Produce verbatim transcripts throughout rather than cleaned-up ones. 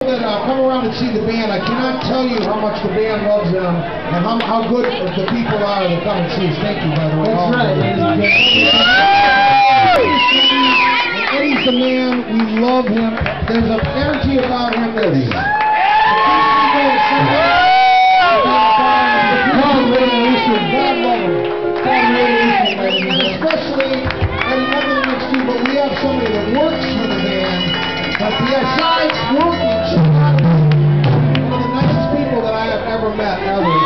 That uh, come around and see the band. I cannot tell you how much the band loves them and how, how good the people are that come and see us. Thank you, by the way. That's right, ladies and gentlemen. Eddie's the man. We love him. There's an energy about him that is. God love him. And especially, and nothing next to, but we have somebody that works for the band. But besides working, one of the nicest people that I have ever met, ever.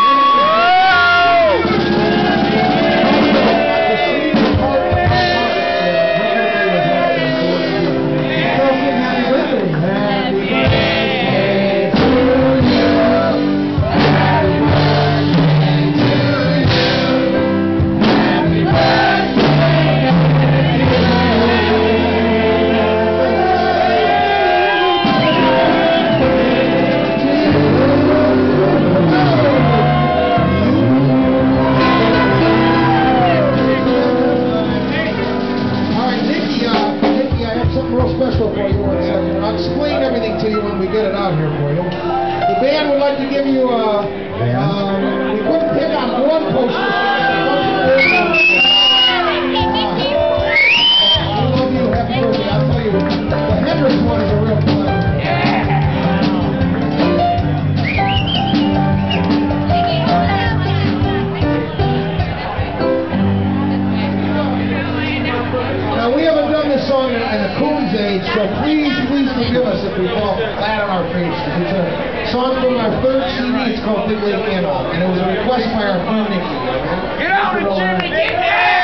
Get it out here for you. The band would like to give you a, um, we couldn't pick on one poster. Uh, we love you, happy birthday. I'll tell you, the Hendrix one is a real pleasure. Now we haven't done this song in, in a Coons age, so please, please forgive us if we fall flat on our faces. It's a song from our third C D. It's called Big Lake Antelope, and it was a request by our friend Nikki. Get out of here!